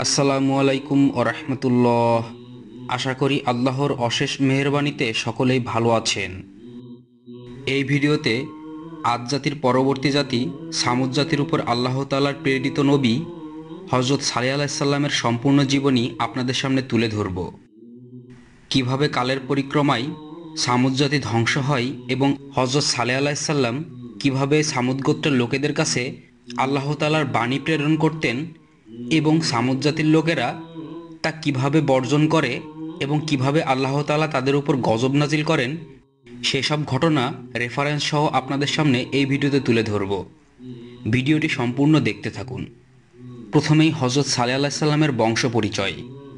আসসালামু আলাইকুম ওয়া রাহমাতুল্লাহ। আশা করি আল্লাহর অশেষ মেহেরবানিতে সকলেই ভালো আছেন। এই ভিডিওতে আদ জাতির পরবর্তী জাতি সামুদ জাতির উপর আল্লাহ তাআলার প্রেরিত নবী হযরত সালেহ আলাইহিস সালামের সম্পূর্ণ জীবনী আপনাদের সামনে তুলে ধরব। কিভাবে কালের পরিক্রমায় সামুদ জাতি ধ্বংস হয় এবং হযরত সালেহ আলাইহিস সালাম কিভাবে সামুদ গোত্রের লোকেদের কাছে আল্লাহ তাআলার বাণী প্রেরণ করতেন এবং সামুদ জাতির লোকেরা তা কিভাবে বর্জন করে এবং কিভাবে আল্লাহ তাআলা তাদের উপর গজব নাজিল করেন, সেসব ঘটনা রেফারেন্স সহ আপনাদের সামনে এই ভিডিওতে তুলে ধরব। ভিডিওটি সম্পূর্ণ দেখতে থাকুন। প্রথমেই হযরত সালেহ আলাইহিস সালামের বংশ পরিচয়।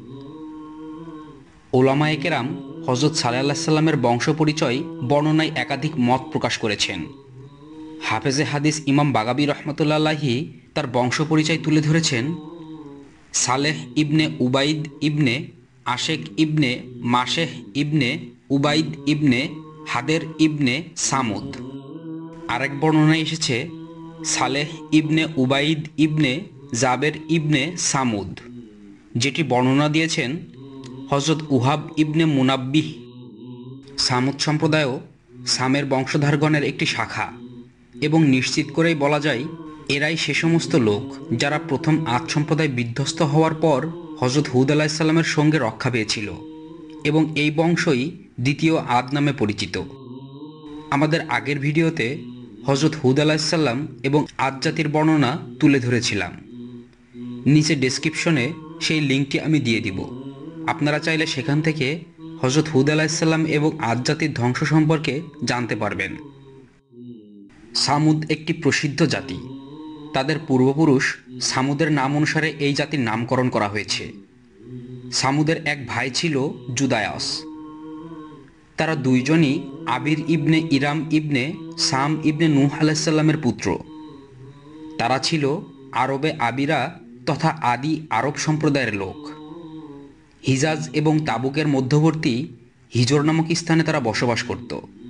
ওলামায়ে কেরাম হযরত সালেহ আলাইহিস সালামের বংশ পরিচয় বর্ণনায় একাধিক মত প্রকাশ করেছেন। হাফেজে হাদিস ইমাম বাগাবী রহমতুল্লাহ আলাইহি তার বংশ পরিচয় তুলে ধরেছেন: সালেহ ইবনে উবাইদ ইবনে আশেক ইবনে মাশেহ ইবনে উবাইদ ইবনে হাদের ইবনে সামুদ। আরেক বর্ণনায় এসেছে সালেহ ইবনে উবাইদ ইবনে জাবের ইবনে সামুদ, যেটি বর্ণনা দিয়েছেন হযরত উহাব ইবনে মুনাব্বিহ। সামুদ সম্প্রদায়ও সামের বংশধারগণের একটি শাখা এবং নিশ্চিত করেই বলা যায় এরাই সে সমস্ত লোক যারা প্রথম আদ সম্প্রদায় বিধ্বস্ত হওয়ার পর হযরত হুদ আলাইহিস সালামের সঙ্গে রক্ষা পেয়েছিল এবং এই বংশই দ্বিতীয় আদ নামে পরিচিত। আমাদের আগের ভিডিওতে হযরত হুদ আলাইহিস সালাম এবং আদ জাতির বর্ণনা তুলে ধরেছিলাম। নিচে ডেসক্রিপশনে সেই লিঙ্কটি আমি দিয়ে দিব। আপনারা চাইলে সেখান থেকে হযরত হুদ আলাইহিস সালাম এবং আদ জাতির ধ্বংস সম্পর্কে জানতে পারবেন। সামুদ একটি প্রসিদ্ধ জাতি। তাদের পূর্বপুরুষ সামুদের নাম অনুসারে এই জাতির নামকরণ করা হয়েছে। সামুদের এক ভাই ছিল জুদায়াস। তারা দুইজনই আবির ইবনে ইরাম ইবনে সাম ইবনে নূহ আলাইহিস সালামের পুত্র। তারা ছিল আরবে আবিরা তথা আদি আরব সম্প্রদায়ের লোক। হিজাজ এবং তাবুকের মধ্যবর্তী হিজর নামক স্থানে তারা বসবাস করত।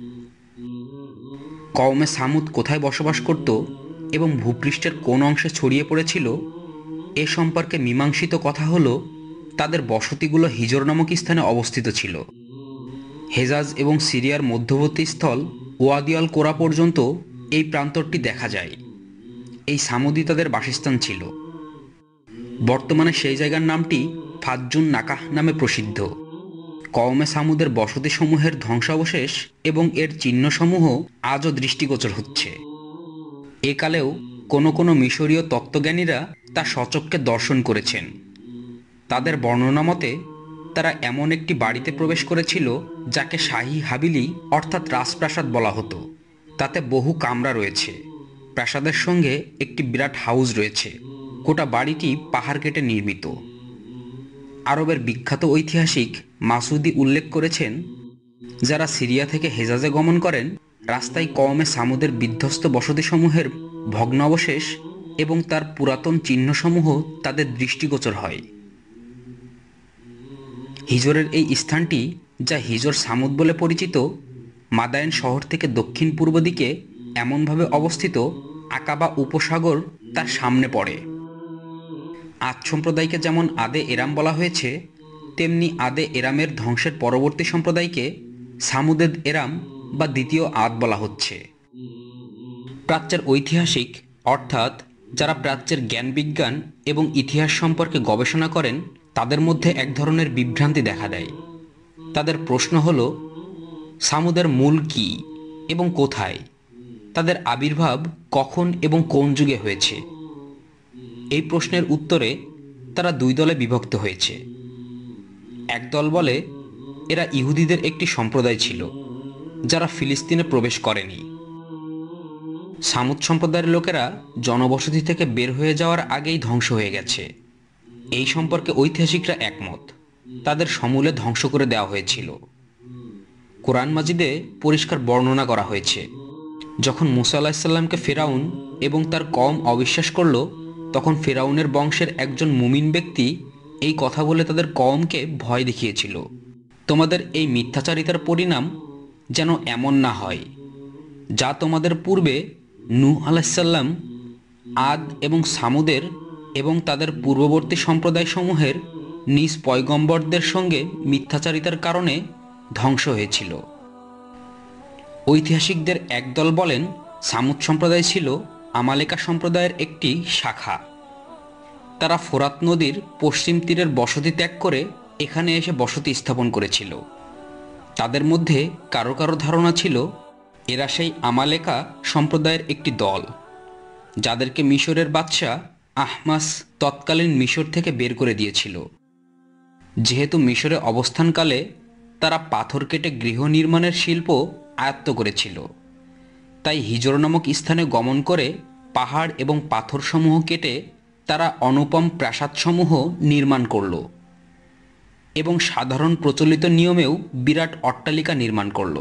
কওমে সামুদ কোথায় বসবাস করত এবং ভূপৃষ্ঠের কোন অংশে ছড়িয়ে পড়েছিল এ সম্পর্কে মীমাংসিত কথা হলো তাদের বসতিগুলো হিজর নামক স্থানে অবস্থিত ছিল। হেজাজ এবং সিরিয়ার মধ্যবর্তী স্থল ওয়াদি আল কোরা পর্যন্ত এই প্রান্তরটি দেখা যায়। এই সামুদি তাদের বাসস্থান ছিল। বর্তমানে সেই জায়গার নামটি ফাজ্জুন নাকাহ নামে প্রসিদ্ধ। কওমে সামুদের বসতিসমূহের ধ্বংসাবশেষ এবং এর চিহ্নসমূহ আজও দৃষ্টিগোচর হচ্ছে। একালেও কোনো কোনো মিশরীয় তত্ত্বজ্ঞানীরা তা সচক্ষে দর্শন করেছেন। তাদের বর্ণনা মতে তারা এমন একটি বাড়িতে প্রবেশ করেছিল যাকে শাহী হাবিলি অর্থাৎ রাজপ্রাসাদ বলা হতো। তাতে বহু কামরা রয়েছে। প্রাসাদের সঙ্গে একটি বিরাট হাউস রয়েছে। গোটা বাড়িটি পাহাড় কেটে নির্মিত। আরবের বিখ্যাত ঐতিহাসিক মাসুদি উল্লেখ করেছেন, যারা সিরিয়া থেকে হেজাজে গমন করেন রাস্তায় কওমে সামুদের বিধ্বস্ত বসতিসমূহের ভগ্নাবশেষ এবং তার পুরাতন চিহ্নসমূহ তাদের দৃষ্টিগোচর হয়। হিজরের এই স্থানটি, যা হিজর সামুদ বলে পরিচিত, মাদায়েন শহর থেকে দক্ষিণ পূর্ব দিকে এমনভাবে অবস্থিত আকাবা উপসাগর তার সামনে পড়ে। আদ সম্প্রদায়কে যেমন আদে এরাম বলা হয়েছে, তেমনি আদে এরামের ধ্বংসের পরবর্তী সম্প্রদায়কে সামুদেদ এরাম বা দ্বিতীয় আদ বলা হচ্ছে। প্রাচ্যের ঐতিহাসিক অর্থাৎ যারা প্রাচ্যের জ্ঞান বিজ্ঞান এবং ইতিহাস সম্পর্কে গবেষণা করেন তাদের মধ্যে এক ধরনের বিভ্রান্তি দেখা দেয়। তাদের প্রশ্ন হল, সামুদের মূল কী এবং কোথায়? তাদের আবির্ভাব কখন এবং কোন যুগে হয়েছে? এই প্রশ্নের উত্তরে তারা দুই দলে বিভক্ত হয়েছে। এক দল বলে এরা ইহুদিদের একটি সম্প্রদায় ছিল যারা ফিলিস্তিনে প্রবেশ করেনি। সামুদ সম্প্রদায়ের লোকেরা জনবসতি থেকে বের হয়ে যাওয়ার আগেই ধ্বংস হয়ে গেছে। এই সম্পর্কে ঐতিহাসিকরা একমত। তাদের সমূলে ধ্বংস করে দেওয়া হয়েছিল। কোরআন মাজিদে পরিষ্কার বর্ণনা করা হয়েছে, যখন মুসা আলাইহিস সালামকে ফেরাউন এবং তার কওম অবিশ্বাস করল, তখন ফেরাউনের বংশের একজন মুমিন ব্যক্তি এই কথা বলে তাদের কওমকে ভয় দেখিয়েছিল, তোমাদের এই মিথ্যাচারিতার পরিণাম যেন এমন না হয় যা তোমাদের পূর্বে নূহ আলাইহিস সালাম, আদ এবং সামুদের এবং তাদের পূর্ববর্তী সম্প্রদায়সমূহের নিজ পয়গম্বরদের সঙ্গে মিথ্যাচারিতার কারণে ধ্বংস হয়েছিল। ঐতিহাসিকদের একদল বলেন সামুদ সম্প্রদায় ছিল আমালেকা সম্প্রদায়ের একটি শাখা। তারা ফোরাত নদীর পশ্চিম তীরের বসতি ত্যাগ করে এখানে এসে বসতি স্থাপন করেছিল। তাদের মধ্যে কারো কারো ধারণা ছিল এরা সেই আমালেকা সম্প্রদায়ের একটি দল, যাদেরকে মিশরের বাদশাহ আহমাস তৎকালীন মিশর থেকে বের করে দিয়েছিল। যেহেতু মিশরে অবস্থানকালে তারা পাথর কেটে গৃহ নির্মাণের শিল্প আয়ত্ত করেছিল, তাই হিজর নামক স্থানে গমন করে পাহাড় এবং পাথরসমূহ কেটে তারা অনুপম প্রাসাদসমূহ নির্মাণ করল এবং সাধারণ প্রচলিত নিয়মেও বিরাট অট্টালিকা নির্মাণ করল।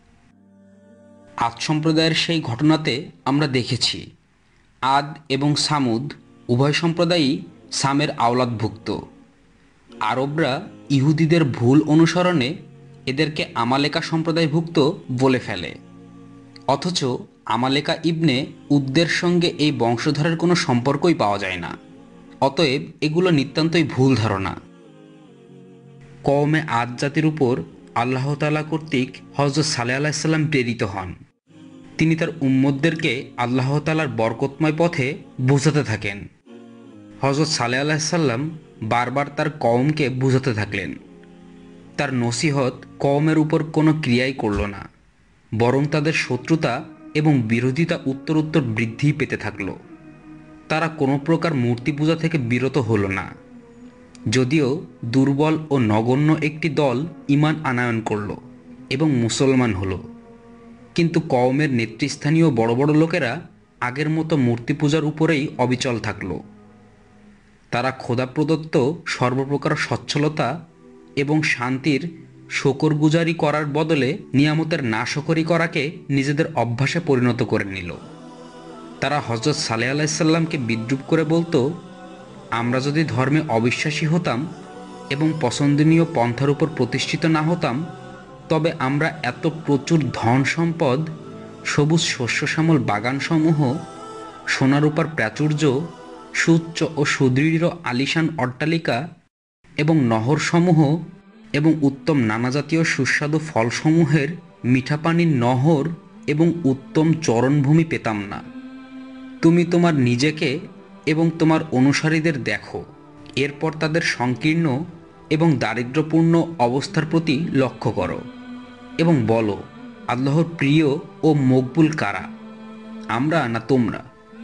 আদ সম্প্রদায়ের সেই ঘটনাতে আমরা দেখেছি আদ এবং সামুদ উভয় সম্প্রদায়ই সামের আওলাদভুক্ত। আরবরা ইহুদিদের ভুল অনুসরণে এদেরকে আমালেকা সম্প্রদায়ভুক্ত বলে ফেলে, অথচ আমালেকা ইবনে উদ্দের সঙ্গে এই বংশধরের কোনো সম্পর্কই পাওয়া যায় না। অতএব এগুলো নিতান্তই ভুল ধারণা। কওমে আদ জাতির উপর আল্লাহ তাআলা কর্তৃক হযরত সালেহ আলাইহিস সালাম প্রেরিত হন। তিনি তার উম্মতদেরকে আল্লাহ তাআলার বরকতময় পথে বোঝাতে থাকেন। হযরত সালেহ আলাইহিস সালাম বারবার তার কওমকে বুঝাতে থাকলেন। তার নসিহত কওমের উপর কোনো ক্রিয়াই করল না, বরং তাদের শত্রুতা এবং বিরোধিতা উত্তরোত্তর বৃদ্ধি পেতে থাকল। তারা কোনো প্রকার মূর্তি পূজা থেকে বিরত হলো না, যদিও দুর্বল ও নগণ্য একটি দল ঈমান আনয়ন করল এবং মুসলমান হলো, কিন্তু কওমের নেতৃস্থানীয় বড় বড় লোকেরা আগের মতো মূর্তি পূজার উপরেই অবিচল থাকল। তারা খোদা প্রদত্ত সর্বপ্রকার সচ্ছলতা এবং শান্তির শকরগুজারি করার বদলে নিয়ামতের নাশকরি করাকে নিজেদের অভ্যাসে পরিণত করে নিল। তারা হযরত সালেহ আলাইহিস সালামকে বিদ্রূপ করে বলতো, আমরা যদি ধর্মে অবিশ্বাসী হতাম এবং পছন্দনীয় পন্থার উপর প্রতিষ্ঠিত না হতাম, তবে আমরা এত প্রচুর ধন সম্পদ, সবুজ শস্য শ্যামল বাগানসমূহ, সোনারূপার প্রাচুর্য, সুউচ্চ ও সুদৃঢ় আলিশান অট্টালিকা এবং নহরসমূহ এবং উত্তম নানাজাতীয় সুস্বাদু ফলসমূহের মিঠা পানির নহর এবং উত্তম চরণভূমি পেতাম না। তুমি তোমার নিজেকে এবং তোমার অনুসারীদের দেখো, এরপর তাদের সংকীর্ণ এবং দারিদ্র্যপূর্ণ অবস্থার প্রতি লক্ষ্য করো এবং বলো, আল্লাহর প্রিয় ও মকবুল কারা, আমরা না তোমরা?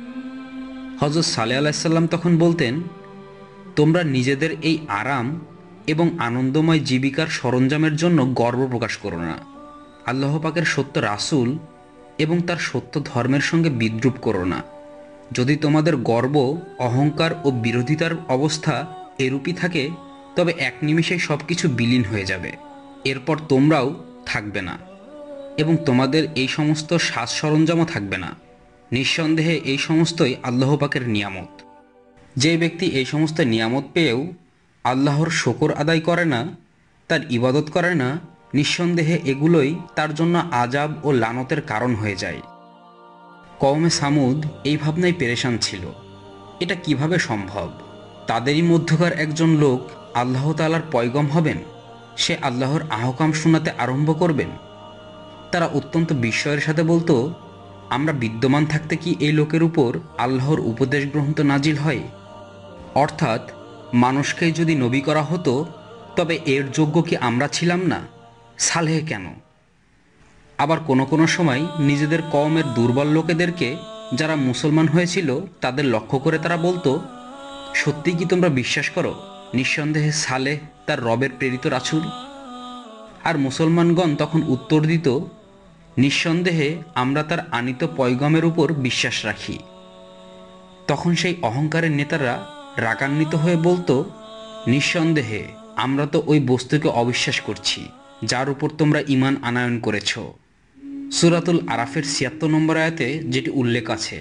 হযরত সালেহ আলাইহিস সালাম তখন বলতেন, তোমরা নিজেদের এই আরাম এবং আনন্দময় জীবিকার সরঞ্জামের জন্য গর্ব প্রকাশ করো না। আল্লাহ পাকের সত্য রাসূল এবং তার সত্য ধর্মের সঙ্গে বিদ্রূপ করো না। যদি তোমাদের গর্ব, অহংকার ও বিরোধিতার অবস্থা এরূপই থাকে, তবে এক নিমিষেই সব কিছু বিলীন হয়ে যাবে। এরপর তোমরাও থাকবে না এবং তোমাদের এই সমস্ত সাজ সরঞ্জামও থাকবে না। নিঃসন্দেহে এই সমস্তই আল্লাহ পাকের নিয়ামত। যে ব্যক্তি এই সমস্ত নিয়ামত পেয়েও আল্লাহর শকর আদায় করে না, তার ইবাদত করে না, নিঃসন্দেহে এগুলোই তার জন্য আযাব ও লানতের কারণ হয়ে যায়। কওমে সামুদ এই ভাবনায় পেরেশান ছিল, এটা কিভাবে সম্ভব? তাদেরই মধ্যকার একজন লোক আল্লাহ তাআলার পয়গম হবেন, সে আল্লাহর আহকাম শোনাতে আরম্ভ করবেন। তারা অত্যন্ত বিস্ময়ের সাথে বলতো, আমরা বিদ্যমান থাকতে কি এই লোকের উপর আল্লাহর উপদেশ গ্রন্থ নাজিল হয়? অর্থাৎ মানুষকে যদি নবী করা হতো, তবে এর যোগ্য কি আমরা ছিলাম না? সালেহ কেন? আবার কোনো কোনো সময় নিজেদের কওমের দুর্বল লোকেদেরকে, যারা মুসলমান হয়েছিল, তাদের লক্ষ্য করে তারা বলতো, সত্যি কি তোমরা বিশ্বাস করো নিঃসন্দেহে সালেহ তার রবের প্রেরিত রাসূল? আর মুসলমানগণ তখন উত্তর দিত, নিঃসন্দেহে আমরা তার আনিত পয়গমের উপর বিশ্বাস রাখি। তখন সেই অহংকারের নেতারা রাগান্বিত হয়ে বলতো, নিঃসন্দেহে আমরা তো ওই বস্তুকে অবিশ্বাস করছি যার উপর তোমরা ঈমান আনয়ন করেছ। সূরাতুল আরাফের ৭৬ নম্বর আয়াতে যেটি উল্লেখ আছে।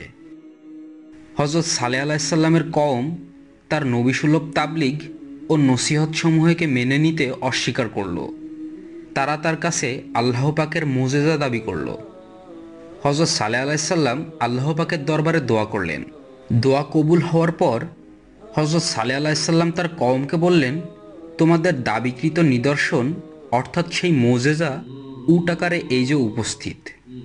হযরত সালেহ আলাইহিস সালামের কওম তার নবীসুলভ তাবলীগ ও নসিহত সমূহকে মেনে নিতে অস্বীকার করল। তারা তার কাছে আল্লাহ পাকের মুজিজা দাবি করল। হযরত সালেহ আলাইহিস সালাম আল্লাহ পাকের দরবারে দোয়া করলেন। দোয়া কবুল হওয়ার পর হযরত সালেহ আলাইসাল্লাম তার কওমকে বললেন, তোমাদের দাবিকৃত নিদর্শন অর্থাৎ সেই মোজেজা উট আকারে এই যে উপস্থিত।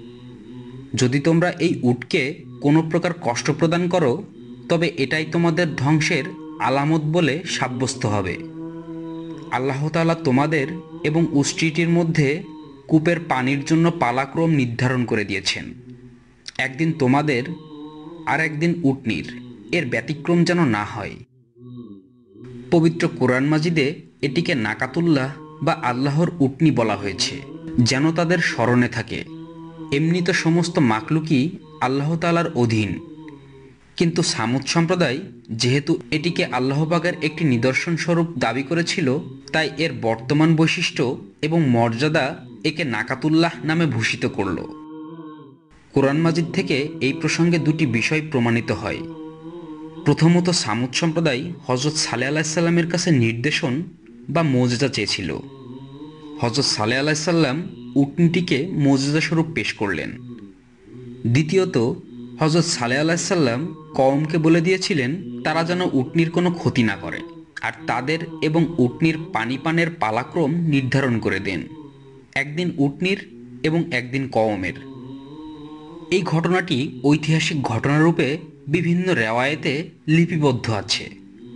যদি তোমরা এই উটকে কোনো প্রকার কষ্ট প্রদান করো তবে এটাই তোমাদের ধ্বংসের আলামত বলে সাব্যস্ত হবে। আল্লাহ তাআলা তোমাদের এবং উষ্ট্রিটির মধ্যে কূপের পানির জন্য পালাক্রম নির্ধারণ করে দিয়েছেন, একদিন তোমাদের আর একদিন উটনির, এর ব্যতিক্রম যেন না হয়। পবিত্র কোরআন মাজিদে এটিকে নাকাতুল্লাহ বা আল্লাহর উটনি বলা হয়েছে, যেন তাদের স্মরণে থাকে। এমনি তো সমস্ত মাখলুকই আল্লাহ তাআলার অধীন, কিন্তু সামুদ সম্প্রদায় যেহেতু এটিকে আল্লাহ পাকের একটি নিদর্শন স্বরূপ দাবি করেছিল, তাই এর বর্তমান বৈশিষ্ট্য এবং মর্যাদা একে নাকাতুল্লাহ নামে ভূষিত করল। কোরআন মাজিদ থেকে এই প্রসঙ্গে দুটি বিষয় প্রমাণিত হয়। প্রথমত, সামুদ সম্প্রদায় হযরত সালেহ আলাইসাল্লামের কাছে নির্দেশন বা মোজেজা চেয়েছিল। হযরত সালেহ আলাইসাল্লাম উটনিটিকে মোজেজা স্বরূপ পেশ করলেন। দ্বিতীয়ত, হযরত সালেহ আলাইসাল্লাম কওমকে বলে দিয়েছিলেন তারা যেন উটনির কোনো ক্ষতি না করে, আর তাদের এবং উটনির পানি পানের পালাক্রম নির্ধারণ করে দেন, একদিন উটনির এবং একদিন কওমের। এই ঘটনাটি ঐতিহাসিক ঘটনারূপে বিভিন্ন রেওয়ায়েতে লিপিবদ্ধ আছে।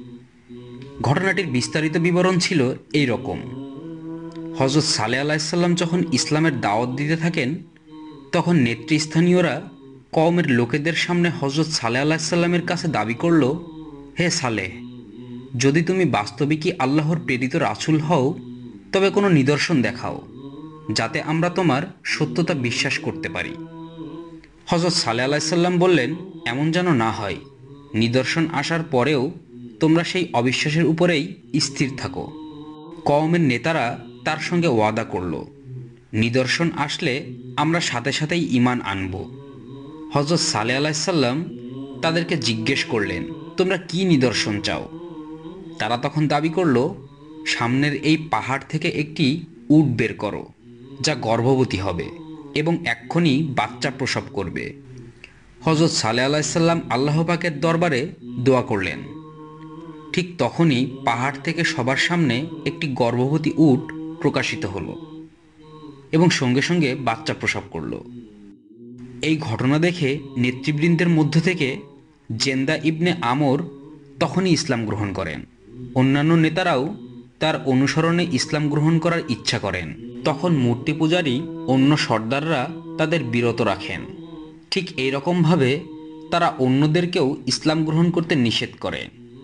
ঘটনাটির বিস্তারিত বিবরণ ছিল এই রকম: হযরত সালেহ আলাইসাল্লাম যখন ইসলামের দাওয়াত দিতে থাকেন, তখন নেতৃস্থানীয়রা কওমের লোকেদের সামনে হযরত সালেহ আলাইসাল্লামের কাছে দাবি করল, হে সালেহ, যদি তুমি বাস্তবিকই আল্লাহর প্রেরিত রাসূল হও তবে কোনো নিদর্শন দেখাও, যাতে আমরা তোমার সত্যতা বিশ্বাস করতে পারি। হযরত সালেহ আলাইসাল্লাম বললেন, এমন যেন না হয়, নিদর্শন আসার পরেও তোমরা সেই অবিশ্বাসের উপরেই স্থির থাকো। কওমের নেতারা তার সঙ্গে ওয়াদা করল, নিদর্শন আসলে আমরা সাথে সাথেই ঈমান আনব। হযরত সালেহ আলাইসাল্লাম তাদেরকে জিজ্ঞেস করলেন, তোমরা কি নিদর্শন চাও? তারা তখন দাবি করল, সামনের এই পাহাড় থেকে একটি উট বের করো, যা গর্ভবতী হবে এবং এক্ষুনি বাচ্চা প্রসব করবে। হযরত সালেহ আলাইসাল্লাম আল্লাহ পাকের দরবারে দোয়া করলেন। ঠিক তখনই পাহাড় থেকে সবার সামনে একটি গর্ভবতী উট প্রকাশিত হলো এবং সঙ্গে সঙ্গে বাচ্চা প্রসব করল। এই ঘটনা দেখে নেতৃবৃন্দের মধ্য থেকে জেন্দা ইবনে আমর তখনই ইসলাম গ্রহণ করেন। অন্যান্য নেতারাও তার অনুসরণে ইসলাম গ্রহণ করার ইচ্ছা করেন। তখন মূর্তি পূজারী অন্য সর্দাররা তাদের বিরত রাখেন। ঠিক এই রকমভাবে তারা অন্যদেরকেও ইসলাম গ্রহণ করতে নিষেধ করে।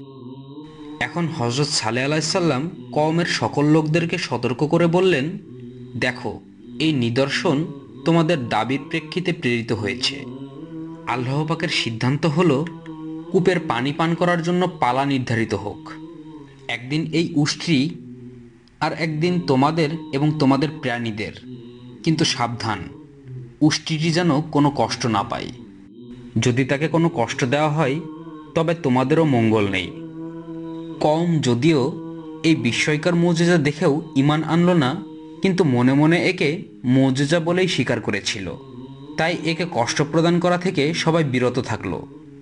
এখন হযরত সালেহ আলাইসাল্লাম কওমের সকল লোকদেরকে সতর্ক করে বললেন, দেখো, এই নিদর্শন তোমাদের দাবির প্রেক্ষিতে প্রেরিত হয়েছে। আল্লাহ পাকের সিদ্ধান্ত হলো কূপের পানি পান করার জন্য পালা নির্ধারিত হোক, একদিন এই উষ্ট্রি আর একদিন তোমাদের এবং তোমাদের প্রাণীদের। কিন্তু সাবধান, উষ্ট্রিটি যেন কোনো কষ্ট না পায়। যদি তাকে কোনো কষ্ট দেওয়া হয় তবে তোমাদেরও মঙ্গল নেই। কওম যদিও এই বিস্ময়কর মুজিজা দেখেও ঈমান আনল না, কিন্তু মনে মনে একে মুজিজা বলেই স্বীকার করেছিল। তাই একে কষ্ট প্রদান করা থেকে সবাই বিরত থাকলো।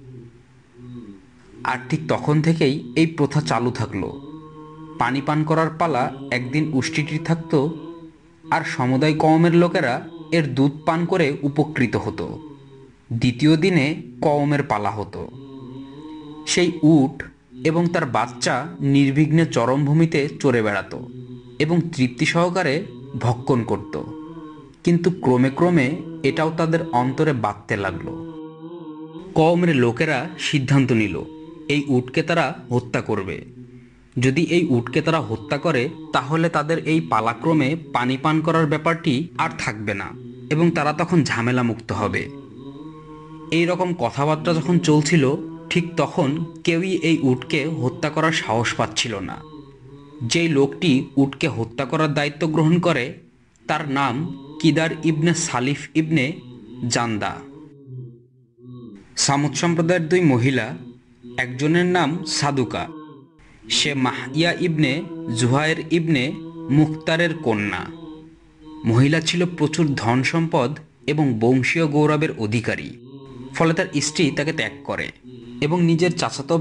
আর ঠিক তখন থেকেই এই প্রথা চালু থাকলো। পানি পান করার পালা একদিন উষ্ট্রিটির থাকতো, আর সমুদায় কওমের লোকেরা এর দুধ পান করে উপকৃত হতো। দ্বিতীয় দিনে কওমের পালা হতো। সেই উট এবং তার বাচ্চা নির্বিঘ্নে চরমভূমিতে চড়ে বেড়াতো এবং তৃপ্তি সহকারে ভক্ষণ করত। কিন্তু ক্রমে ক্রমে এটাও তাদের অন্তরে বাঁধতে লাগলো। কওমের লোকেরা সিদ্ধান্ত নিল এই উটকে তারা হত্যা করবে। যদি এই উটকে তারা হত্যা করে তাহলে তাদের এই পালাক্রমে পানি পান করার ব্যাপারটি আর থাকবে না এবং তারা তখন ঝামেলা মুক্ত হবে। এই রকম কথাবার্তা যখন চলছিল, ঠিক তখন কেউই এই উটকে হত্যা করার সাহস পাচ্ছিল না। যেই লোকটি উটকে হত্যা করার দায়িত্ব গ্রহণ করে তার নাম কিদার ইবনে সালিফ ইবনে জান্দা। সামুদ সম্প্রদায়ের দুই মহিলা, একজনের নাম সাদুকা, সে মাহিয়া ইবনে জুহায়ের ইবনে মুখতারের কন্যা। মহিলা ছিল প্রচুর ধন সম্পদ এবং বংশীয় গৌরবের অধিকারী। ফলে তার স্ত্রী তাকে ত্যাগ করে এবং নিজের চাচাতো ভাই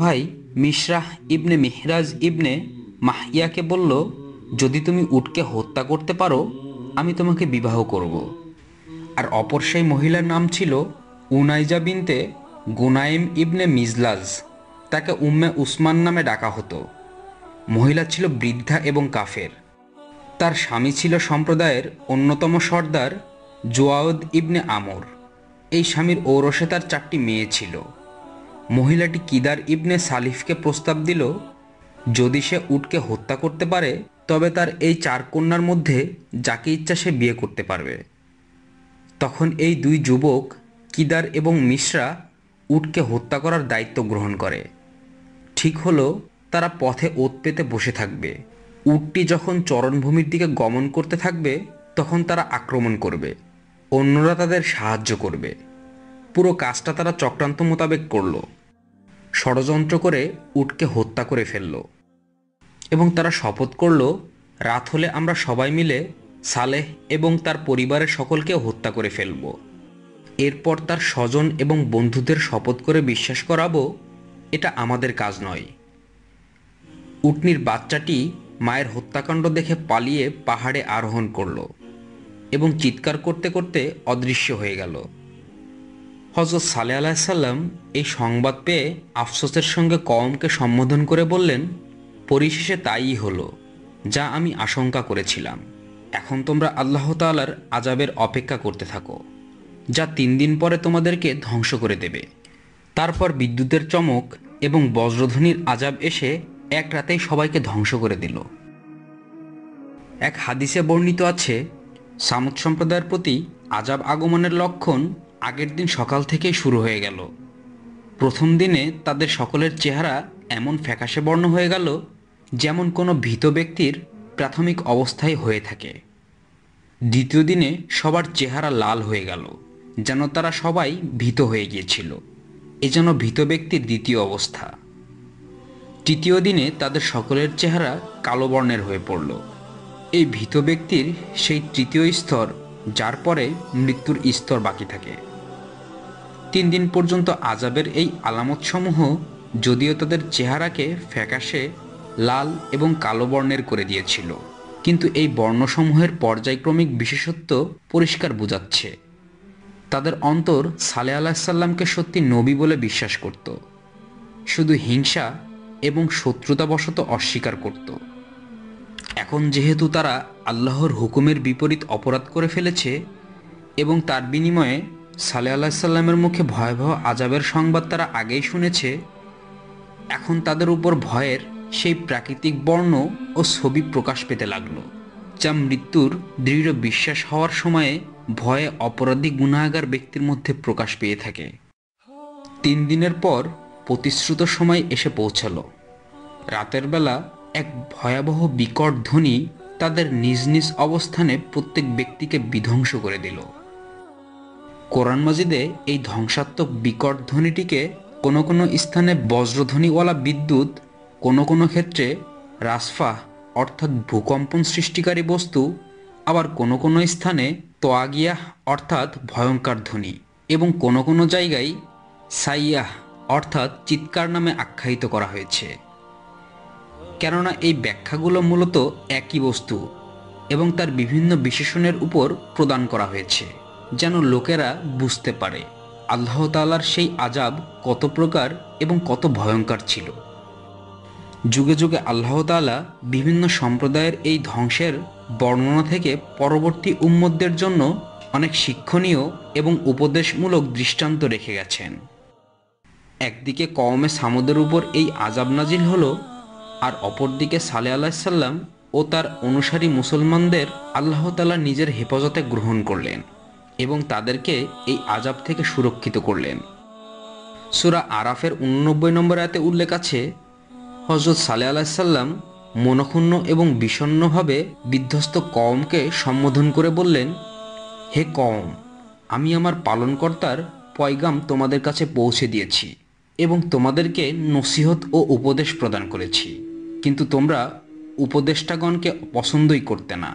মিশরাহ ইবনে মিহরাজ ইবনে মাহিয়াকে বলল, যদি তুমি উটকে হত্যা করতে পারো আমি তোমাকে বিবাহ করব। আর অপর সেই মহিলার নাম ছিল উনাইজা বিনতে গুনাইম ইবনে মিজলাজ। তাকে উম্মে উসমান নামে ডাকা হতো। মহিলা ছিল বৃদ্ধা এবং কাফের। তার স্বামী ছিল সম্প্রদায়ের অন্যতম সর্দার জোয়াউদ ইবনে আমর। এই স্বামীর ঔরসে তার 4টি মেয়ে ছিল। মহিলাটি কিদার ইবনে সালিফকে প্রস্তাব দিল, যদি সে উটকে হত্যা করতে পারে তবে তার এই 4 কন্যার মধ্যে যাকে ইচ্ছা সে বিয়ে করতে পারবে। তখন এই 2 যুবক কিদার এবং মিশরা উটকে হত্যা করার দায়িত্ব গ্রহণ করে। ঠিক হলো তারা পথে ওত পেতে বসে থাকবে। উটটি যখন চরণভূমির দিকে গমন করতে থাকবে তখন তারা আক্রমণ করবে, অন্যরা তাদের সাহায্য করবে। পুরো কাজটা তারা চক্রান্ত মোতাবেক করল। ষড়যন্ত্র করে উটকে হত্যা করে ফেলল এবং তারা শপথ করল, রাত হলে আমরা সবাই মিলে সালেহ এবং তার পরিবারের সকলকে হত্যা করে ফেলব। এরপর তার স্বজন এবং বন্ধুদের শপথ করে বিশ্বাস করাবো এটা আমাদের কাজ নয়। উটনির বাচ্চাটি মায়ের হত্যাকাণ্ড দেখে পালিয়ে পাহাড়ে আরোহণ করল এবং চিৎকার করতে করতে অদৃশ্য হয়ে গেল। হযরত সালেহ আলাইহিস সালাম এই সংবাদ পেয়ে আফসোসের সঙ্গে কওমকে সম্বোধন করে বললেন, পরিশেষে তাই হলো যা আমি আশঙ্কা করেছিলাম। এখন তোমরা আল্লাহ তাআলার আযাবের অপেক্ষা করতে থাকো, যা 3 দিন পরে তোমাদেরকে ধ্বংস করে দেবে। তারপর বিদ্যুতের চমক এবং বজ্রধ্বনির আযাব এসে এক রাতেই সবাইকে ধ্বংস করে দিল। এক হাদিসে বর্ণিত আছে, সামুদ সম্প্রদায়ের প্রতি আযাব আগমনের লক্ষণ আগের দিন সকাল থেকেই শুরু হয়ে গেল। প্রথম দিনে তাদের সকলের চেহারা এমন ফ্যাকাশে বর্ণ হয়ে গেল যেমন কোনো ভীত ব্যক্তির প্রাথমিক অবস্থায় হয়ে থাকে। দ্বিতীয় দিনে সবার চেহারা লাল হয়ে গেল, যেন তারা সবাই ভীত হয়ে গিয়েছিল। এ যেন ভীত ব্যক্তির দ্বিতীয় অবস্থা। তৃতীয় দিনে তাদের সকলের চেহারা কালো বর্ণের হয়ে পড়ল। এই ভীত ব্যক্তির সেই তৃতীয় স্তর, যার পরে মৃত্যুর স্তর বাকি থাকে। 3 দিন পর্যন্ত আযাবের এই আলামতসমূহ যদিও তাদের চেহারাকে ফ্যাকাশে লাল এবং কালো বর্ণের করে দিয়েছিল, কিন্তু এই বর্ণসমূহের পর্যায়ক্রমিক বিশেষত্ব পরিষ্কার বোঝাচ্ছে তাদের অন্তর সালেহ আলাইহিস সালামকে সত্যি নবী বলে বিশ্বাস করত, শুধু হিংসা এবং শত্রুতাবশত অস্বীকার করত। এখন যেহেতু তারা আল্লাহর হুকুমের বিপরীত অপরাধ করে ফেলেছে এবং তার বিনিময়ে সালেহ আলাইহিস সালামের মুখে ভয়াবহ আযাবের সংবাদ তারা আগেই শুনেছে, এখন তাদের উপর ভয়ের সেই প্রাকৃতিক বর্ণ ও ছবি প্রকাশ পেতে লাগল, যা মৃত্যুর দৃঢ় বিশ্বাস হওয়ার সময়ে ভয়ে অপরাধী গুনাহগার ব্যক্তির মধ্যে প্রকাশ পেয়ে থাকে। 3 দিনের পর প্রতিশ্রুত সময় এসে পৌঁছাল। রাতের বেলা এক ভয়াবহ বিকট ধ্বনি তাদের নিজ নিজ অবস্থানে প্রত্যেক ব্যক্তিকে বিধ্বংস করে দিল। কোরআন মাজিদে এই ধ্বংসাত্মক বিকট ধ্বনিটিকে কোনো কোনো স্থানে বজ্রধ্বনিওয়ালা বিদ্যুৎ, কোনো কোনো ক্ষেত্রে রাসফা অর্থাৎ ভূকম্পন সৃষ্টিকারী বস্তু, আবার কোনো কোনো স্থানে তোয়াগিয়াহ অর্থাৎ ভয়ঙ্কর ধ্বনি এবং কোনো কোনো জায়গায় সাইয়াহ অর্থাৎ চিৎকার নামে আখ্যায়িত করা হয়েছে। কেননা এই ব্যাখ্যাগুলো মূলত একই বস্তু এবং তার বিভিন্ন বিশেষণের উপর প্রদান করা হয়েছে, যেন লোকেরা বুঝতে পারে আল্লাহ তাআলার সেই আযাব কত প্রকার এবং কত ভয়ঙ্কর ছিল। যুগে যুগে আল্লাহ তাআলা বিভিন্ন সম্প্রদায়ের এই ধ্বংসের বর্ণনা থেকে পরবর্তী উম্মতদের জন্য অনেক শিক্ষণীয় এবং উপদেশমূলক দৃষ্টান্ত রেখে গেছেন। একদিকে কওমে সামুদের উপর এই আযাব নাজিল হলো, আর অপরদিকে সালেহ আলাইহিস সালাম ও তার অনুসারী মুসলমানদের আল্লাহ তাআলা নিজের হেফাজতে গ্রহণ করলেন এবং তাদেরকে এই আযাব থেকে সুরক্ষিত করলেন। সূরা আরাফের 89 নম্বর আয়াতে উল্লেখ আছে, হযরত সালেহ আলাইহিস সালাম মনক্ষুণ্ণ এবং বিষণ্ণভাবে বিধ্বস্ত কওমকে সম্বোধন করে বললেন, হে কওম, আমি আমার পালনকর্তার পয়গাম তোমাদের কাছে পৌঁছে দিয়েছি এবং তোমাদেরকে নসিহত ও উপদেশ প্রদান করেছি, কিন্তু তোমরা উপদেষ্টাগণকে পছন্দই করতে না।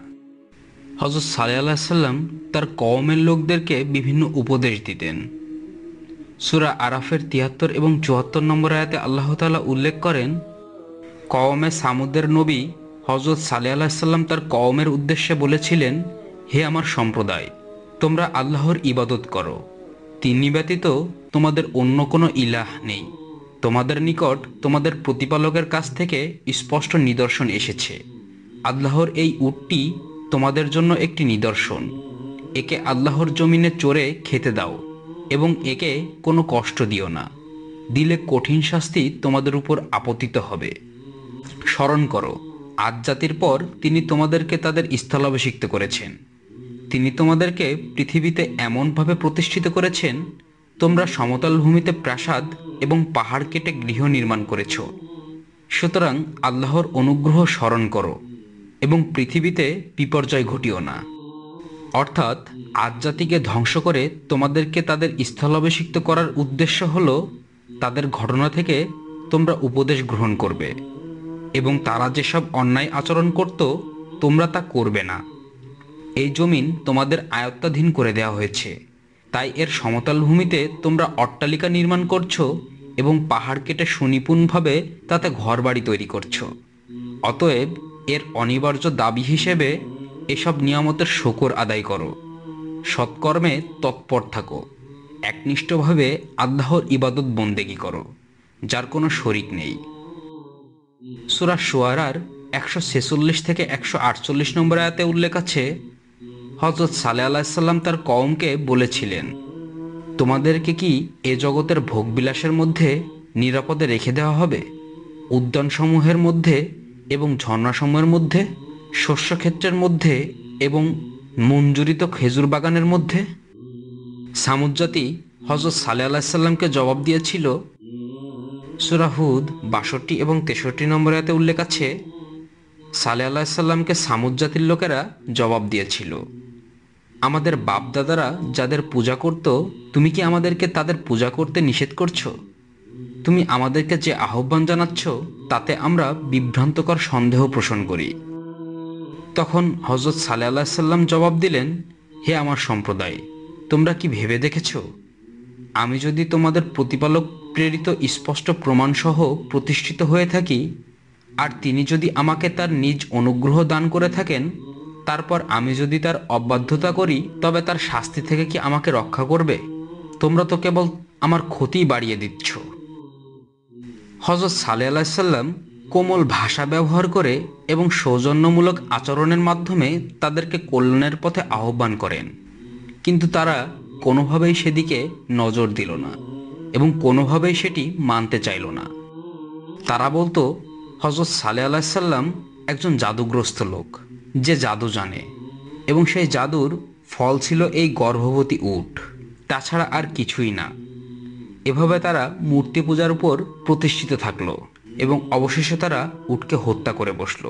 হযরত সালেহ আলাইহিস সালাম তার কওমের লোকদেরকে বিভিন্ন উপদেশ দিতেন। সূরা আরাফের ৭৩ এবং ৭৪ নম্বর আয়াতে আল্লাহ তাআলা উল্লেখ করেন, কওমে সামুদের নবী হযরত সালেহ আলাইহিস সালাম তার কওমের উদ্দেশ্যে বলেছিলেন, হে আমার সম্প্রদায়, তোমরা আল্লাহর ইবাদত করো, তিনি ব্যতীত তোমাদের অন্য কোনো ইলাহ নেই। তোমাদের নিকট তোমাদের প্রতিপালকের কাছ থেকে স্পষ্ট নিদর্শন এসেছে। আল্লাহর এই উটটি তোমাদের জন্য একটি নিদর্শন। একে আল্লাহর জমিনে চড়ে খেতে দাও এবং একে কোনো কষ্ট দিও না, দিলে কঠিন শাস্তি তোমাদের উপর আপতিত হবে। স্মরণ করো, আদ জাতির পর তিনি তোমাদেরকে তাদের স্থলাভিষিক্ত করেছেন। তিনি তোমাদেরকে পৃথিবীতে এমনভাবে প্রতিষ্ঠিত করেছেন, তোমরা সমতল ভূমিতে প্রাসাদ এবং পাহাড় কেটে গৃহ নির্মাণ করেছ। সুতরাং আল্লাহর অনুগ্রহ স্মরণ করো এবং পৃথিবীতে বিপর্যয় ঘটিও না। অর্থাৎ আদ জাতিকে ধ্বংস করে তোমাদেরকে তাদের স্থলাভিষিক্ত করার উদ্দেশ্য হল তাদের ঘটনা থেকে তোমরা উপদেশ গ্রহণ করবে এবং তারা যেসব অন্যায় আচরণ করত তোমরা তা করবে না। এই জমিন তোমাদের আয়ত্তাধীন করে দেওয়া হয়েছে, তাই এর সমতল ভূমিতে তোমরা অট্টালিকা নির্মাণ করছো এবং পাহাড় কেটে সুনিপুণভাবে তাতে ঘরবাড়ি তৈরি করছো। অতএব এর অনিবার্য দাবি হিসেবে এসব নিয়ামতের শুকর আদায় করো, সৎকর্মে তৎপর থাকো, একনিষ্ঠভাবে আল্লাহর ইবাদত বন্দেগী করো, যার কোনো শরিক নেই। সূরা শুআরার ১৪৬ থেকে ১৪৮ নম্বর আয়াতে উল্লেখ আছে, হযরত সালেহ আলাইহিস সালাম তার কওমকে বলেছিলেন, তোমাদেরকে কি এ জগতের ভোগবিলাসের মধ্যে নিরাপদে রেখে দেওয়া হবে? উদ্যানসমূহের মধ্যে এবং ঝর্ণাসমূহের মধ্যে, শস্যক্ষেত্রের মধ্যে এবং মঞ্জুরিত খেজুর বাগানের মধ্যে? সামুদ জাতি হযরত সালেহ আলাইহিস সালামকে জবাব দিয়েছিল। সূরা হুদ ৬২ এবং ৬৩ নম্বর আয়াতে উল্লেখ আছে, সালেহ আলাইহিস সালামকে সামুদ জাতির লোকেরা জবাব দিয়েছিল, আমাদের বাপদাদারা যাদের পূজা করত, তুমি কি আমাদেরকে তাদের পূজা করতে নিষেধ করছো? তুমি আমাদেরকে যে আহ্বান জানাচ্ছ তাতে আমরা বিভ্রান্তকর সন্দেহ পোষণ করি। তখন হযরত সালেহ আলাইহিস সালাম জবাব দিলেন, হে আমার সম্প্রদায়, তোমরা কি ভেবে দেখেছ, আমি যদি তোমাদের প্রতিপালক প্রেরিত স্পষ্ট প্রমাণসহ প্রতিষ্ঠিত হয়ে থাকি, আর তিনি যদি আমাকে তার নিজ অনুগ্রহ দান করে থাকেন, তারপর আমি যদি তার অবাধ্যতা করি, তবে তার শাস্তি থেকে কি আমাকে রক্ষা করবে? তোমরা তো কেবল আমার ক্ষতি বাড়িয়ে দিচ্ছ। হযরত সালেহ আলাইহিস সালাম কোমল ভাষা ব্যবহার করে এবং সৌজন্যমূলক আচরণের মাধ্যমে তাদেরকে কল্যাণের পথে আহ্বান করেন, কিন্তু তারা কোনোভাবেই সেদিকে নজর দিল না এবং কোনোভাবেই সেটি মানতে চাইল না। তারা বলতো, হযরত সালেহ আলাইহিস সালাম একজন জাদুগ্রস্ত লোক, যে জাদু জানে, এবং সেই জাদুর ফল ছিল এই গর্ভবতী উট, তাছাড়া আর কিছুই না। এভাবে তারা মূর্তি পূজার উপর প্রতিষ্ঠিত থাকলো এবং অবশেষে তারা উটকে হত্যা করে বসল।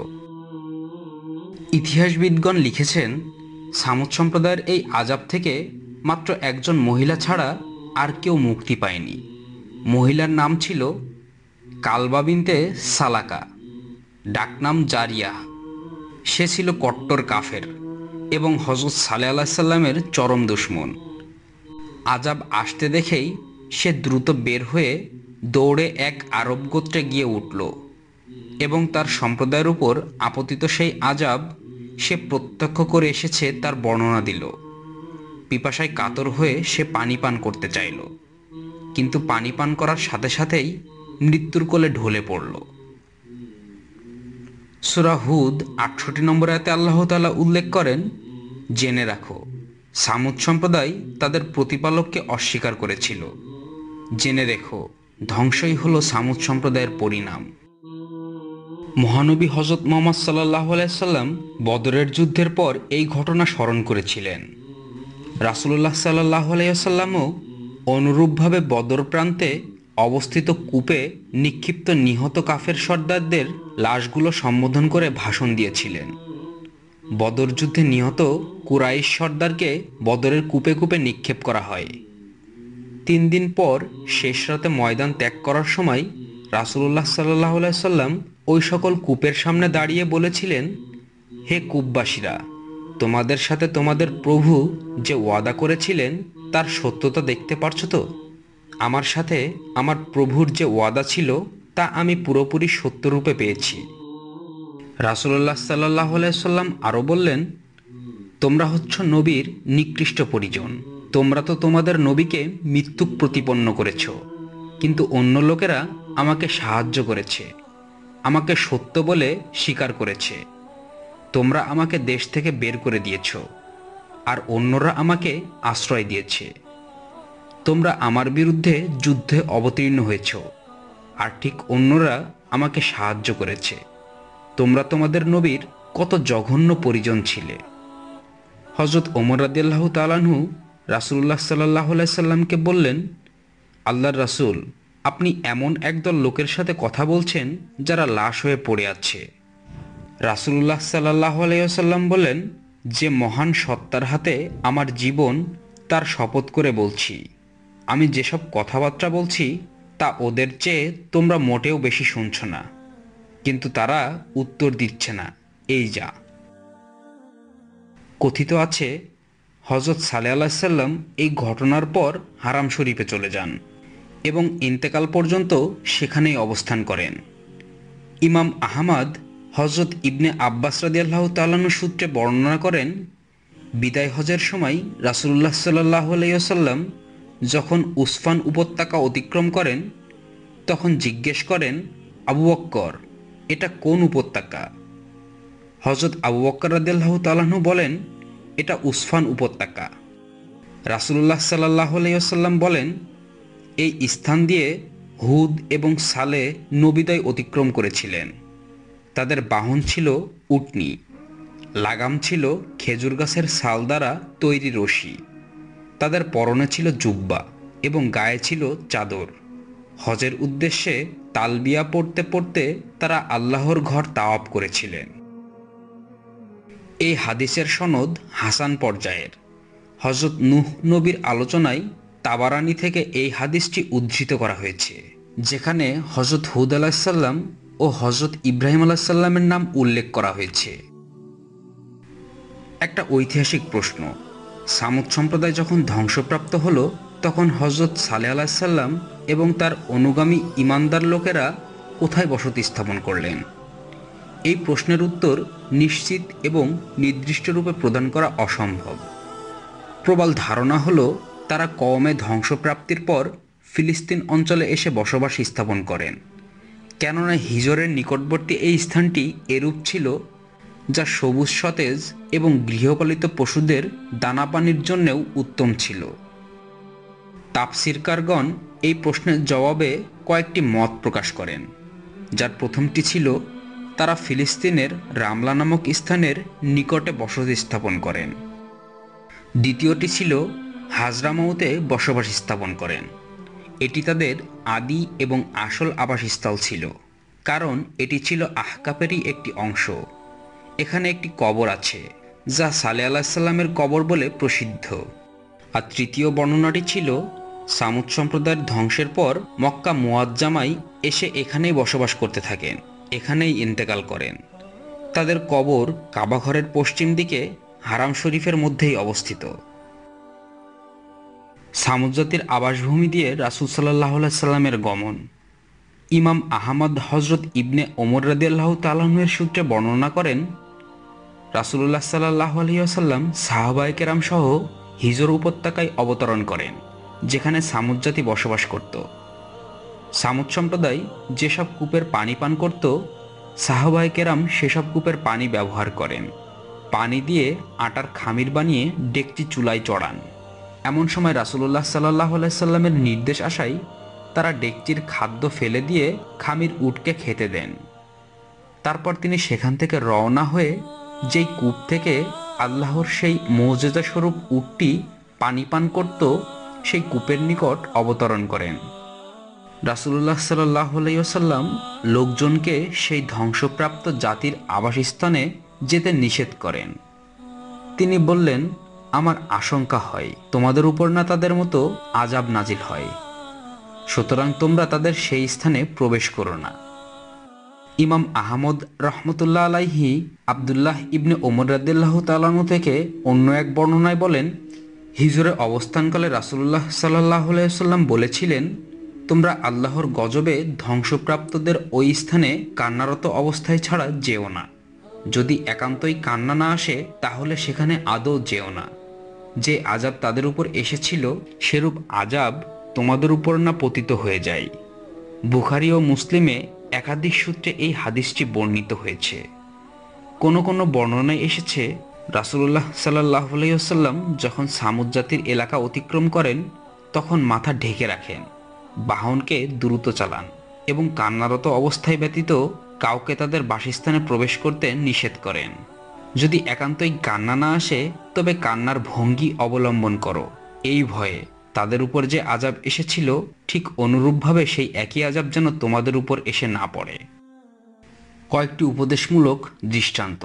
ইতিহাসবিদগণ লিখেছেন, সামুদ সম্প্রদায়ের এই আযাব থেকে মাত্র একজন মহিলা ছাড়া আর কেউ মুক্তি পায়নি। মহিলার নাম ছিল কালবা বিনতে সালাকা, ডাকনাম জারিয়া। সে ছিল কট্টর কাফের এবং হযরত সালেহ আলাইহিস সালামের চরম দুশমন। আযাব আসতে দেখেই সে দ্রুত বের হয়ে দৌড়ে এক আরব গোত্রে গিয়ে উঠল এবং তার সম্প্রদায়ের উপর আপতিত সেই আযাব সে প্রত্যক্ষ করে এসেছে তার বর্ণনা দিল। পিপাসায় কাতর হয়ে সে পানি পান করতে চাইল, কিন্তু পানি পান করার সাথে সাথেই মৃত্যুর কোলে ঢলে পড়ল। সূরা হুদ ৬৮ নম্বর আয়াতে আল্লাহ তাআলা উল্লেখ করেন, জেনে রাখো, সামুদ সম্প্রদায় তাদের প্রতিপালককে অস্বীকার করেছিল। জেনে রেখো, ধ্বংসই হলো সামুদ সম্প্রদায়ের পরিণাম। মহানবী হযরত মুহাম্মদ সাল্লাল্লাহু আলাইহি সাল্লাম বদরের যুদ্ধের পর এই ঘটনা স্মরণ করেছিলেন। রাসূলুল্লাহ সাল্লাল্লাহু আলাইহি সাল্লামও অনুরূপভাবে বদর প্রান্তে অবস্থিত কূপে নিক্ষিপ্ত নিহত কাফের সর্দারদের লাশগুলো সম্বোধন করে ভাষণ দিয়েছিলেন। বদর যুদ্ধে নিহত কুরাইশ সর্দারকে বদরের কূপে কূপে নিক্ষেপ করা হয়। ৩ দিন পর শেষ রাতে ময়দান ত্যাগ করার সময় রাসূলুল্লাহ সাল্লাল্লাহু আলাইহি সাল্লাম ওই সকল কূপের সামনে দাঁড়িয়ে বলেছিলেন, হে কূপবাসীরা, তোমাদের সাথে তোমাদের প্রভু যে ওয়াদা করেছিলেন তার সত্যতা দেখতে পারছো তো? আমার সাথে আমার প্রভুর যে ওয়াদা ছিল তা আমি পুরোপুরি সত্যরূপে পেয়েছি। রাসূলুল্লাহ সাল্লাল্লাহু আলাইহি সাল্লাম আরও বললেন, তোমরা হচ্ছ নবীর নিকৃষ্ট পরিজন। তোমরা তো তোমাদের নবীকে মৃত্যুক প্রতিপন্ন করেছ, কিন্তু অন্য লোকেরা আমাকে সাহায্য করেছে, আমাকে সত্য বলে স্বীকার করেছে। তোমরা আমাকে দেশ থেকে বের করে দিয়েছ, আর অন্যরা আমাকে আশ্রয় দিয়েছে। তোমরা আমার বিরুদ্ধে যুদ্ধে অবতীর্ণ হয়েছ, আর ঠিক অন্যরা আমাকে সাহায্য করেছে। তোমরা তোমাদের নবীর কত জঘন্য পরিজন ছিলে। হযরত ওমর রাদিয়াল্লাহু তাআলা আনহু রাসূলুল্লাহ সাল্লাল্লাহু আলাইহি সাল্লামকে বললেন, আল্লাহর রাসূল, আপনি এমন একদল লোকের সাথে কথা বলছেন যারা লাশ হয়ে পড়ে আছে। রাসূলুল্লাহ সাল্লাল্লাহু আলাইহি ওয়াসাল্লাম বললেন, যে মহান সত্তার হাতে আমার জীবন, তার শপথ করে বলছি, আমি যেসব কথাবার্তা বলছি তা ওদের চেয়ে তোমরা মোটেও বেশি শুনছ না, কিন্তু তারা উত্তর দিচ্ছে না। এই যা। কথিত আছে, হযরত সালেহ আলাইহিস সাল্লাম এই ঘটনার পর হারাম শরীফে চলে যান এবং ইন্তেকাল পর্যন্ত সেখানেই অবস্থান করেন। ইমাম আহমদ হযরত ইবনে আব্বাস রাদিয়াল্লাহু তাআলা আনহু সূত্রে বর্ণনা করেন, বিদায় হজের সময় রাসূলুল্লাহ সাল্লাল্লাহু আলাইহি ওয়াসাল্লাম যখন উসফান উপত্যকা অতিক্রম করেন, তখন জিজ্ঞেস করেন, আবু বকর, এটা কোন উপত্যকা? হযরত আবু বকর রাদিয়াল্লাহু তাআলা আনহু বলেন, এটা উসফান উপত্যকা। রাসূলুল্লাহ সাল্লাল্লাহু আলাইহি ওয়াসাল্লাম বলেন, এই স্থান দিয়ে হুদ এবং সালেহ নবীদ্বয় অতিক্রম করেছিলেন। তাদের বাহন ছিল উটনী, লাগাম ছিল খেজুর গাছের ছাল দ্বারা তৈরি রশি। তাদের পরনে ছিল জুব্বা এবং গায়ে ছিল চাদর। হজের উদ্দেশ্যে তালবিয়া পড়তে পড়তে তারা আল্লাহর ঘর তাওয়াফ করেছিলেন। এই হাদিসের সনদ হাসান পর্যায়ের। হযরত নূহ নবীর আলোচনায় তাবারানী থেকে এই হাদিসটি উদ্ধৃত করা হয়েছে, যেখানে হযরত হুদ আলাইহিস সালাম ও হযরত ইব্রাহিম আলাইহিস সালামের নাম উল্লেখ করা হয়েছে। একটা ঐতিহাসিক প্রশ্ন, সামুদ সম্প্রদায় যখন ধ্বংসপ্রাপ্ত হলো, তখন হযরত সালেহ আলাইহিস সালাম এবং তার অনুগামী ঈমানদার লোকেরা কোথায় বসতি স্থাপন করলেন? এই প্রশ্নের উত্তর নিশ্চিত এবং নির্দিষ্ট রূপে প্রদান করা অসম্ভব। প্রবল ধারণা হলো তারা কওমে ধ্বংসপ্রাপ্তির পর ফিলিস্তিন অঞ্চলে এসে বসবাস স্থাপন করেন, কেননা হিজরের নিকটবর্তী এই স্থানটি এরূপ ছিল যা সবুজ সতেজ এবং গৃহপালিত পশুদের দানা পানির জন্যেও উত্তম ছিল। তাফসীরকারগণ এই প্রশ্নের জবাবে কয়েকটি মত প্রকাশ করেন, যার প্রথমটি ছিল তারা ফিলিস্তিনের রামলা নামক স্থানের নিকটে বসতি স্থাপন করেন। দ্বিতীয়টি ছিল হাজরামাউতে বসবাস স্থাপন করেন। এটি তাদের আদি এবং আসল আবাসস্থল ছিল, কারণ এটি ছিল আহকাফেরই একটি অংশ। এখানে একটি কবর আছে যা সালেহ আলাইহিস সালামের কবর বলে প্রসিদ্ধ। আর তৃতীয় বর্ণনাটি ছিল সামুদ সম্প্রদায়ের ধ্বংসের পর মক্কা মুআজ্জামায় এসে এখানেই বসবাস করতে থাকেন, এখানেই ইন্তেকাল করেন। তাদের কবর কাবাঘরের পশ্চিম দিকে হারাম শরীফের মধ্যেই অবস্থিত। সামুদ জাতির আবাসভূমি দিয়ে রাসূল সাল্লাল্লাহু আলাইহি সাল্লামের গমন। ইমাম আহমদ হযরত ইবনে ওমর রাদিয়াল্লাহু তাআলা আনহু সূত্রে বর্ণনা করেন, রাসূলুল্লাহ সাল্লাল্লাহু আলাইহি ওয়াসাল্লাম সাহাবায়ে কেরাম সহ হিজর উপত্যকায় অবতরণ করেন, যেখানে সামুদ জাতি বসবাস করত। সামুদ সম্প্রদায় যেসব কূপের পানি পান করত, সাহাবায়ে কেরাম সেসব কূপের পানি ব্যবহার করেন। পানি দিয়ে আটার খামির বানিয়ে ডেকচি চুলায় চড়ান। এমন সময় রাসূলুল্লাহ সাল্লাল্লাহু আলাইহি সাল্লামের নির্দেশ আসায় তারা ডেকচির খাদ্য ফেলে দিয়ে খামির উটকে খেতে দেন। তারপর তিনি সেখান থেকে রওনা হয়ে যেই কূপ থেকে আল্লাহর সেই মুজিজা স্বরূপ উটটি পানি পান করত, সেই কূপের নিকট অবতরণ করেন। রাসূলুল্লাহ সাল্লাল্লাহু আলাইহি ওয়াসাল্লাম লোকজনকে সেই ধ্বংসপ্রাপ্ত জাতির আবাসস্থানে যেতে নিষেধ করেন। তিনি বললেন, আমার আশঙ্কা হয় তোমাদের উপর না তাদের মতো আযাব নাজিল হয়, সুতরাং তোমরা তাদের সেই স্থানে প্রবেশ করো না। ইমাম আহমদ রহমতুল্লাহ আলাইহি আব্দুল্লাহ ইবনে ওমর রাদিয়াল্লাহু তাআলা আনহু থেকে অন্য এক বর্ণনায় বলেন, হিজরে অবস্থানকালে রাসূলুল্লাহ সাল্লাল্লাহু আলাইহি ওয়াসাল্লাম বলেছিলেন, তোমরা আল্লাহর গজবে ধ্বংসপ্রাপ্তদের ওই স্থানে কান্নারত অবস্থায় ছাড়া যেও না। যদি একান্তই কান্না না আসে তাহলে সেখানে আদৌ যেও না। যে আযাব তাদের উপর এসেছিল সেরূপ আযাব তোমাদের উপর না পতিত হয়ে যায়। বুখারী ও মুসলিমে একাধিক সূত্রে এই হাদিসটি বর্ণিত হয়েছে। কোনো কোনো বর্ণনায় এসেছে, রাসূলুল্লাহ সাল্লাল্লাহু আলাইহি ওয়াসাল্লাম যখন সামুদ জাতির এলাকা অতিক্রম করেন তখন মাথা ঢেকে রাখেন, বাহনকে দ্রুত চালান এবং কান্নারত অবস্থায় ব্যতীত কাউকে তাদের বাসস্থানে প্রবেশ করতে নিষেধ করেন। যদি একান্তই কান্না না আসে তবে কান্নার ভঙ্গি অবলম্বন করো, এই ভয়ে তাদের উপর যে আযাব এসেছিল ঠিক অনুরূপভাবে সেই একই আযাব যেন তোমাদের উপর এসে না পড়ে। কয়েকটি উপদেশমূলক দৃষ্টান্ত।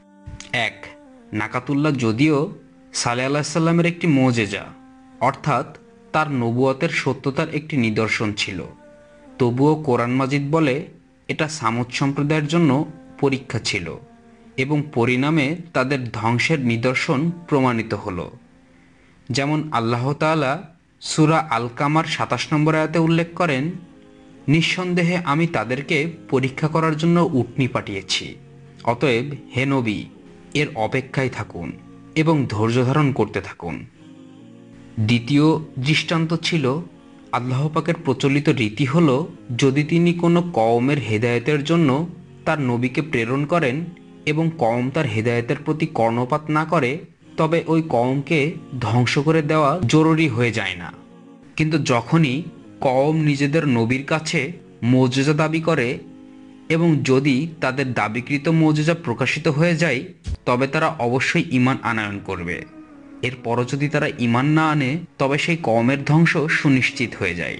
১. নাকাতুল্লাহ যদিও সালেহ আলাইহিস সালামের একটি মুজিজা, অর্থাৎ তার নবুয়তের সত্যতার একটি নিদর্শন ছিল, তবুও কোরআন মাজিদ বলে এটা সামুদ সম্প্রদায়ের জন্য পরীক্ষা ছিল এবং পরিণামে তাদের ধ্বংসের নিদর্শন প্রমাণিত হলো। যেমন আল্লাহ তাআলা সূরা আল কামার ২৭ নম্বর আয়াতে উল্লেখ করেন, নিঃসন্দেহে আমি তাদেরকে পরীক্ষা করার জন্য উটনী পাঠিয়েছি, অতএব হে নবী এর অপেক্ষায় থাকুন এবং ধৈর্য ধারণ করতে থাকুন। দ্বিতীয় দৃষ্টান্ত ছিল, আল্লাহ পাকের প্রচলিত রীতি হল, যদি তিনি কোনো কওমের হেদায়েতের জন্য তার নবীকে প্রেরণ করেন এবং কওম তার হেদায়েতের প্রতি কর্ণপাত না করে তবে ওই কওমকে ধ্বংস করে দেওয়া জরুরি হয়ে যায় না। কিন্তু যখনই কওম নিজেদের নবীর কাছে মুজিজা দাবি করে এবং যদি তাদের দাবিকৃত মুজিজা প্রকাশিত হয়ে যায় তবে তারা অবশ্যই ঈমান আনয়ন করবে। এরপরও যদি তারা ঈমান না আনে তবে সেই কওমের ধ্বংস সুনিশ্চিত হয়ে যায়।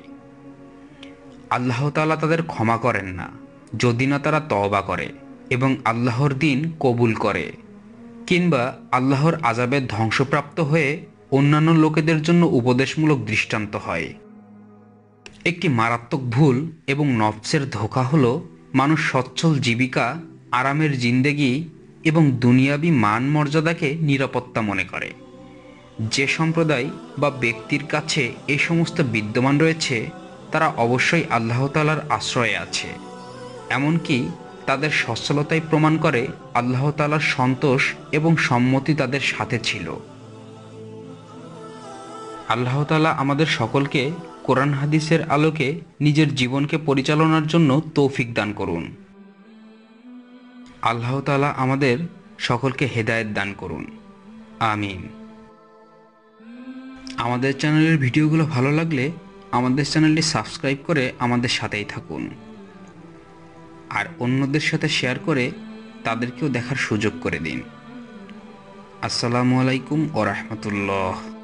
আল্লাহ তাআলা তাদের ক্ষমা করেন না যদি না তারা তওবা করে এবং আল্লাহর দ্বীন কবুল করে, কিংবা আল্লাহর আযাবের ধ্বংসপ্রাপ্ত হয়ে অন্যান্য লোকেদের জন্য উপদেশমূলক দৃষ্টান্ত হয়। একটি মারাত্মক ভুল এবং নফসের ধোঁকা হলো মানুষ সচ্ছল জীবিকা, আরামের জিন্দেগি এবং দুনিয়াবি মান মর্যাদাকে নিরাপত্তা মনে করে। যে সম্প্রদায় বা ব্যক্তির কাছে এই সমস্ত বিদ্যমান রয়েছে তারা অবশ্যই আল্লাহ তাআলার আশ্রয়ে আছে, এমনকি তাদের সচ্ছলতাই প্রমাণ করে আল্লাহ তাআলার সন্তোষ এবং সম্মতি তাদের সাথে ছিল। আল্লাহ তাআলা আমাদের সকলকে কোরআন হাদিসের আলোকে নিজের জীবনকে পরিচালনার জন্য তৌফিক দান করুন। আল্লাহ তাআলা আমাদের সকলকে হেদায়েত দান করুন, আমিন। আমাদের চ্যানেলের ভিডিওগুলো ভালো লাগলে আমাদের চ্যানেলটি সাবস্ক্রাইব করে আমাদের সাথেই থাকুন আর অন্যদের সাথে শেয়ার করে তাদেরকেও দেখার সুযোগ করে দিন। আসসালামু আলাইকুম ওয়া রাহমাতুল্লাহ।